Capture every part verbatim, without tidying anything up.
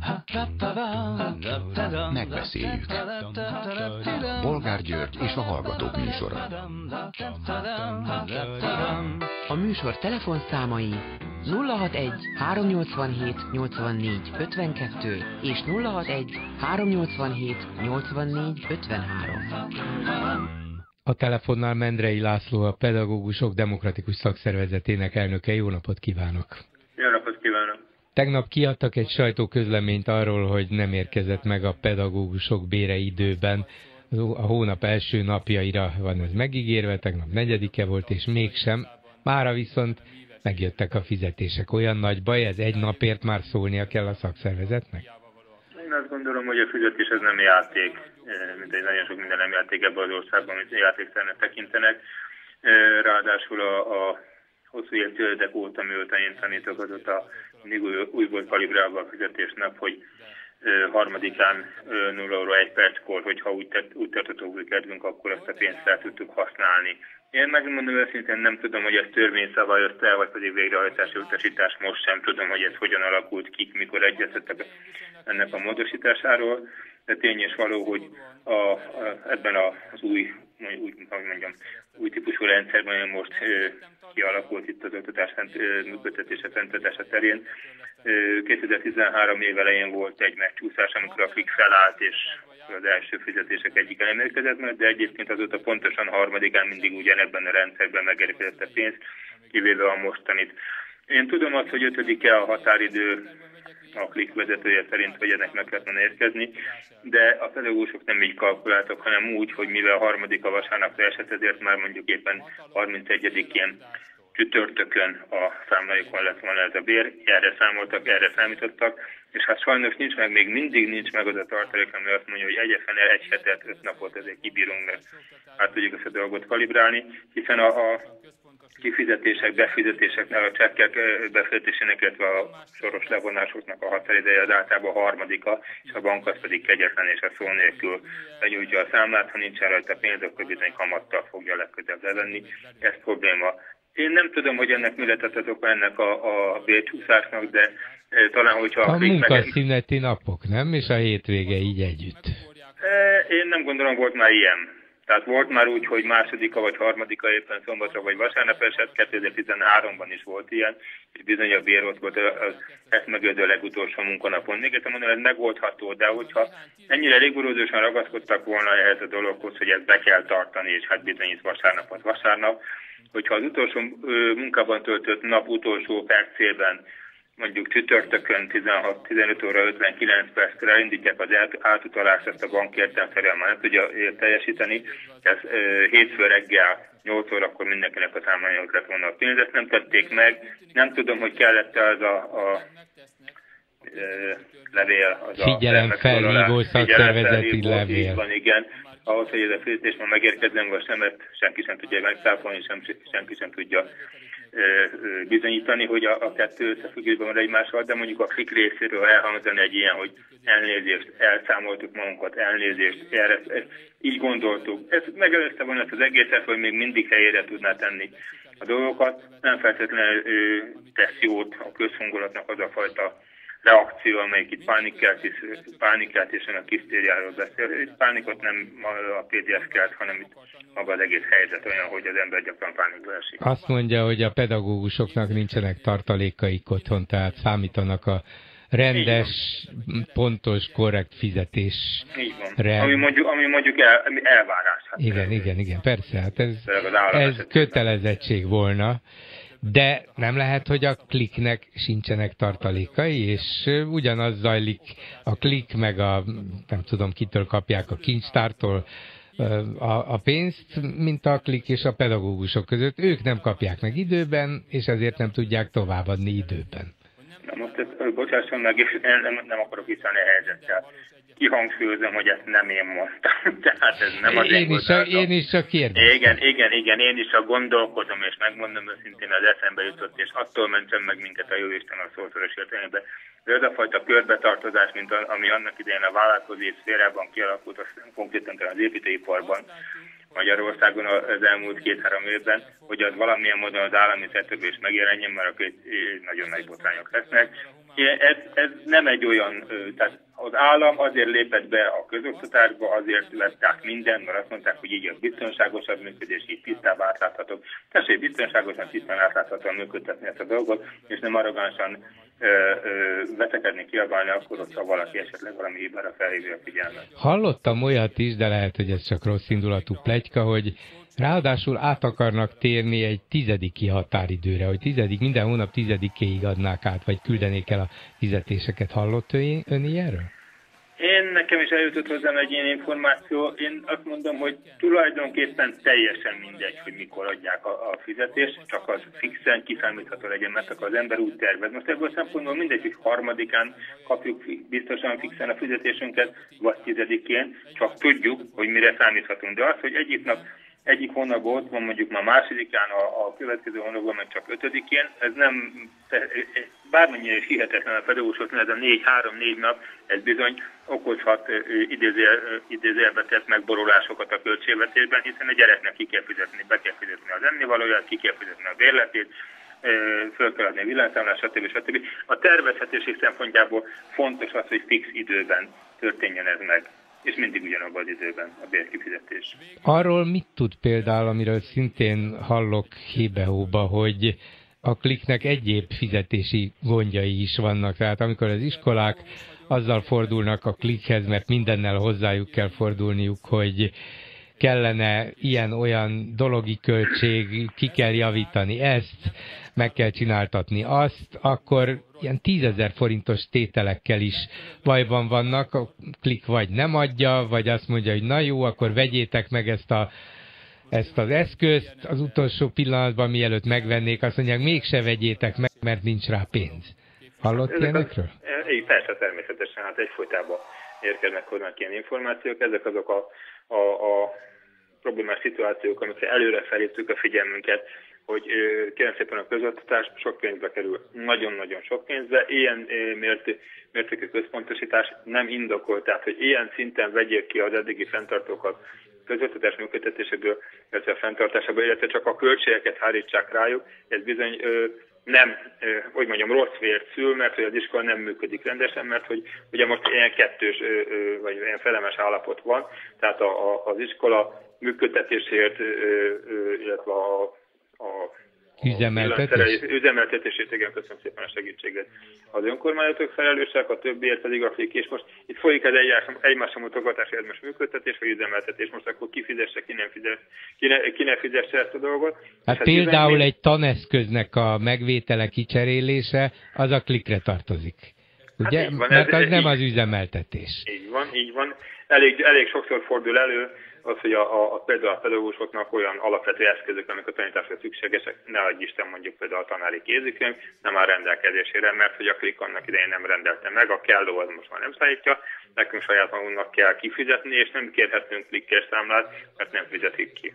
Megbeszéljük. Bolgár György és a Hallgatók műsora. A műsor telefonszámai nulla hatvanegy háromnyolcvanhét nyolcvannégy ötvenkettő és nulla hatvanegy háromnyolcvanhét nyolcvannégy ötvenhárom. A telefonnál Mendrei László, a Pedagógusok Demokratikus Szakszervezetének elnöke. Jó napot kívánok! Jó napot kívánok! Tegnap kiadtak egy sajtóközleményt arról, hogy nem érkezett meg a pedagógusok bére időben. A hónap első napjaira van ez megígérve, tegnap negyedike volt, és mégsem. Mára viszont megjöttek a fizetések. Olyan nagy baj, ez egy napért már szólnia kell a szakszervezetnek? Én azt gondolom, hogy a fizetés ez nem játék, mint egy nagyon sok minden nem játék ebben az országban, amit játékszernek tekintenek. Ráadásul a, a hosszú évtizedek óta, mióta én tanítok, azóta mindig új, új volt kalibrálva a fizetésnap, hogy harmadikán nulla euró egy perckor, hogyha úgy, tett, úgy tartottuk új kedvünk, akkor ezt a pénzt el tudtuk használni. Én megmondom őszintén, nem tudom, hogy ez törvény szabályozta el, vagy pedig végrehajtási utasítás, most sem tudom, hogy ez hogyan alakult ki, mikor egyeztettek ennek a módosításáról, de tény és való, hogy a, a, ebben az új, úgy, hogy mondjam, új típusú rendszerben most ö, kialakult itt az oktatás működtetése, fenntartása terén. kétezer-tizenhárom év elején volt egy megcsúszás, amikor a klik felállt, és az első fizetések egyik nem érkezett, de egyébként azóta pontosan harmadikán mindig ugyanebben a rendszerben megérkezett a pénz, kivéve a mostanit. Én tudom azt, hogy ötödike a határidő a klik vezetője szerint, hogy ennek meg kellene érkezni, de a pedagógusok nem így kalkuláltak, hanem úgy, hogy mivel a harmadik a vasárnapra esett, ezért már mondjuk éppen harmincegyedikén csütörtökön a számlájukon lett volna ez a bér, erre számoltak, erre számítottak, és hát sajnos nincs meg, még mindig nincs meg az a tartalék, ami azt mondja, hogy egyetlen egy hetet, öt napot ezért kibírunk, mert át tudjuk ezt a dolgot kalibrálni, hiszen a, a kifizetések, befizetéseknek, a csekkek befizetésének, illetve a soros levonásoknak a határideje az általában a harmadika, és a bank az pedig kegyetlen és a szó nélkül benyújtja a számlát, ha nincsen rajta pénz, akkor bizony kamattal fogja legközelebb levenni. Ez probléma. Én nem tudom, hogy ennek mi lett az oka ennek a, a bércsúszásnak, de e, talán, hogyha... A, a munkaszüneti meg... napok, nem? És a hétvége így együtt. E, én nem gondolom, volt már ilyen. Tehát volt már úgy, hogy másodika vagy harmadika éppen szombatra vagy vasárnap esett, kétezer-tizenháromban is volt ilyen, és bizony a bér ott volt az ezt megődő legutolsó munkanapon. Még egyszer mondom, ez megoldható, de hogyha ennyire rigorózusan ragaszkodtak volna ehhez a dologhoz, hogy ezt be kell tartani, és hát bizony itt vasárnap az vasárnap, hogyha az utolsó munkában töltött nap utolsó percében, mondjuk csütörtökön tizenhat-tizenöt óra ötvenkilenc perckor elindítják az átutalást, ezt a bank értelemszerűen már nem tudja teljesíteni. Ez e, hétfő reggel nyolc órakor mindenkinek a számlájához lett volna a pénz, ezt nem tették meg. Nem tudom, hogy kellett-e az a, a e, levél. Az figyelem a felhívó szakszervezeti levél. Van, igen. Ahhoz, hogy ez a fizetés már megérkezzen, vagy sem, mert senki sem tudja megszáfolni, sem, senki sem tudja bizonyítani, hogy a, a kettő összefüggésben van egymással, de mondjuk a klik részéről elhangzani egy ilyen, hogy elnézést, elszámoltuk magunkat, elnézést, erre, ezt így gondoltuk. Ez megelőzte volna ezt az egészet, hogy még mindig helyére tudná tenni a dolgokat. Nem feltétlenül tesz jót a közhangulatnak az a fajta reakció, amelyik itt pánikelt, és, pánikelt és a hisztériáról beszél. Itt pánikot nem a pé dé ef kelt, hanem itt maga az egész helyzet olyan, hogy az ember gyakran pánikba esik. Azt mondja, hogy a pedagógusoknak nincsenek tartalékaik otthon, tehát számítanak a rendes, pontos, korrekt fizetésre. Így van. Ami mondjuk, ami mondjuk el, elvárás. Hát igen, igen, igen, persze, hát ez, ez kötelezettség volna. De nem lehet, hogy a kliknek sincsenek tartalékai, és ugyanaz zajlik a klik, meg a, nem tudom kitől kapják a kincstártól a, a pénzt, mint a klik és a pedagógusok között. Ők nem kapják meg időben, és ezért nem tudják továbbadni időben. Na most ezt, bocsásson meg, és nem, nem akarok visszani a helyzettel. Kihangsúlyozom, hogy ezt nem én mondtam. Tehát ez nem az én, én, is a, én is csak kérdeztem. Igen, igen, igen, én is csak gondolkodom, és megmondom őszintén, az eszembe jutott, és attól mentem meg minket a Jóisten a szószoros értelemben. De ez a fajta körbetartozás, mint a, ami annak idején a vállalkozói szférában kialakult, aztán konkrétan az építőiparban, Magyarországon az elmúlt két-három évben, hogy az valamilyen módon az állami szektorban is megjelenjen, mert akkor nagyon nagy botrányok lesznek. Ez, ez nem egy olyan, tehát az állam azért lépett be a közoktatásba, azért vetták mindent, mert azt mondták, hogy így a biztonságosabb működés, így tisztább átláthatóbb. Tessék biztonságosan, tisztán átláthatóan működtetni ezt a dolgot, és nem arrogánsan ö, ö, vetekedni, kiabálni akkor, hogyha valaki esetleg valami hibára felhívja a figyelmet. Hallottam olyat is, de lehet, hogy ez csak rossz indulatú pletyka, hogy ráadásul át akarnak térni egy tizediki határidőre, hogy tizedik, minden hónap tizedikéig adnák át, vagy küldenék el a fizetéseket. Hallott ön, ön ilyenről? Én nekem is eljutott hozzám egy ilyen információ. Én azt mondom, hogy tulajdonképpen teljesen mindegy, hogy mikor adják a, a fizetést, csak az fixen kiszámítható legyen, mert akkor az ember úgy tervez. Most ebből szempontból mindegy, hogy harmadikán kapjuk biztosan fixen a fizetésünket, vagy tizedikén, csak tudjuk, hogy mire számíthatunk. De az, hogy egyik nap egyik hónapban ott van, mondjuk már másodikán, a, a következő hónapban meg csak ötödikén, ez nem, bármennyire is hihetetlen a pedagógusoknál, ez a négy-három-négy nap, ez bizony okozhat idézőjelbe tett megborulásokat a költségvetésben, hiszen a gyereknek ki kell fizetni, be kell fizetni az ennivalóját, ki kell fizetni a bérletét, föl kell adni a villanyszámlát, stb. stb. A tervezhetőség szempontjából fontos az, hogy fix időben történjen ez meg. És mindig ugyanabban az időben a bérkifizetés. Arról mit tud például, amiről szintén hallok hébe-hóba, hogy a Kliknek egyéb fizetési gondjai is vannak. Tehát amikor az iskolák azzal fordulnak a Klikhez, mert mindennel hozzájuk kell fordulniuk, hogy kellene ilyen-olyan dologi költség, ki kell javítani ezt, meg kell csináltatni azt, akkor ilyen tízezer forintos tételekkel is bajban vannak, a Klik vagy nem adja, vagy azt mondja, hogy na jó, akkor vegyétek meg ezt, a, ezt az eszközt, az utolsó pillanatban, mielőtt megvennék, azt mondják, mégse vegyétek meg, mert nincs rá pénz. Hallott ilyenekről? Így persze, természetesen, hát egyfolytában érkeznek hozzánk ilyen információk, ezek azok a, a, a problémás szituációk, amikre előre felhívtuk a figyelmünket, hogy kérem szépen a közoktatás sok pénzbe kerül, nagyon-nagyon sok pénzbe, ilyen mértékű központosítás nem indokolt, tehát hogy ilyen szinten vegyék ki az eddigi fenntartókat közoktatás működtetéséből, illetve a fenntartásából, illetve csak a költségeket hárítsák rájuk, ez bizony nem, hogy mondjam, rossz vért szül, mert hogy az iskola nem működik rendesen, mert hogy ugye most ilyen kettős, vagy ilyen felemes állapot van, tehát a, a, az iskola működtetésért, illetve a, a üzemeltetés? Üzemeltetését, igen, köszönöm szépen a segítséget. Az önkormányzatok felelősek, a többiért pedig a Klik, és most itt folyik ez egymásra mutogatás, ez most működtetés, vagy üzemeltetés, most akkor ki fizesse, ki nem fizesse, ki ne, ki ne fizesse ezt a dolgot. Hát hát például üzemelni... egy taneszköznek a megvétele, kicserélése, az a Klikre tartozik. Ugye? Hát van, mert az ez, nem így, az üzemeltetés. Így van, így van. Elég, elég sokszor fordul elő az, hogy a, a, a, például a pedagógusoknak olyan alapvető eszközök, amik a tanításra szükségesek, ne adj Isten, mondjuk például a tanári kézikönyv, nem áll rendelkezésére, mert hogy a Klik annak idején nem rendelte meg, a kelló az most már nem szállítja, nekünk saját magunknak kell kifizetni, és nem kérhetünk Klikkes számlát, mert nem fizetik ki.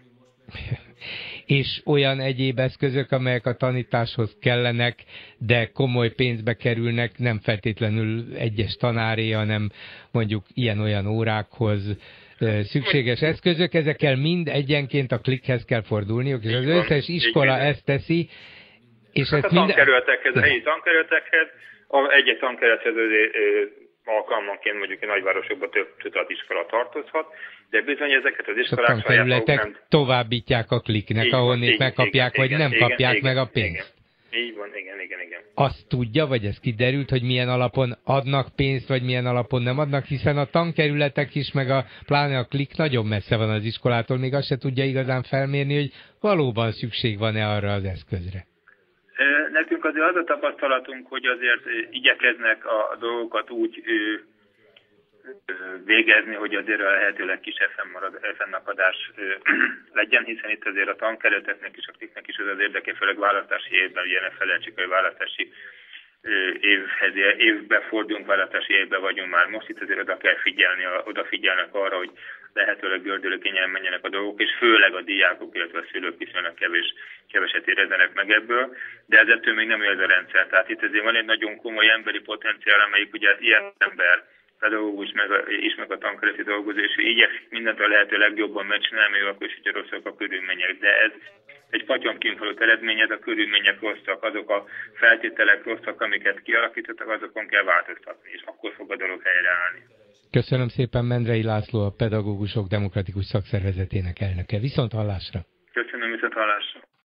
És olyan egyéb eszközök, amelyek a tanításhoz kellenek, de komoly pénzbe kerülnek, nem feltétlenül egyes tanáré, hanem mondjuk ilyen-olyan órákhoz szükséges eszközök, ezekkel mind egyenként a Klikhez kell fordulniuk, és az van, összes iskola ezt teszi, és hát ezt a tankerületekhez, minden... helyi tankerületekhez, egy-egy tankerülethez alkalmanként mondjuk egy nagyvárosokban több tudatiskola tartozhat, de bizony ezeket az iskolák a tankerületek nem... továbbítják a Kliknek, ahonnét megkapják, igen, vagy igen, nem igen, kapják igen, meg a pénzt. Igen. Így van, igen, igen, igen. Azt tudja, vagy ez kiderült, hogy milyen alapon adnak pénzt, vagy milyen alapon nem adnak, hiszen a tankerületek is, meg a pláne a Klik nagyon messze van az iskolától, még azt se tudja igazán felmérni, hogy valóban szükség van-e arra az eszközre. Nekünk azért az a tapasztalatunk, hogy azért igyekeznek a dolgokat úgy végezni, hogy azért a lehetőleg kisebb fennakadás legyen, hiszen itt azért a tankerületeknek és a Kliknek is az az érdeke, főleg választási évben, ugye ne felejtsük, hogy választási évhez, évbe fordulunk, választási évben vagyunk már most, itt azért oda kell figyelni, odafigyelnek arra, hogy lehetőleg gördülőkényen menjenek a dolgok, és főleg a diákok, illetve a szülők viszonylag kevés, keveset érezzenek meg ebből, de ez ettől még nem ez a rendszer. Tehát itt azért van egy nagyon komoly emberi potenciál, amelyik ugye az ilyen ember, pedagógus meg a, is meg a tankerületi dolgozó, és igyekszik mindent a lehető legjobban megcsinálni, még akkor is, hogyha rosszak a körülmények. De ez egy Patyomkinfalut eredményez, a körülmények rosszak, azok a feltételek rosszak, amiket kialakítottak, azokon kell változtatni, és akkor fog a dolog helyreállni. Köszönöm szépen, Mendrei László, a Pedagógusok Demokratikus Szakszervezetének elnöke. Viszont hallásra! Köszönöm, viszont hallásra!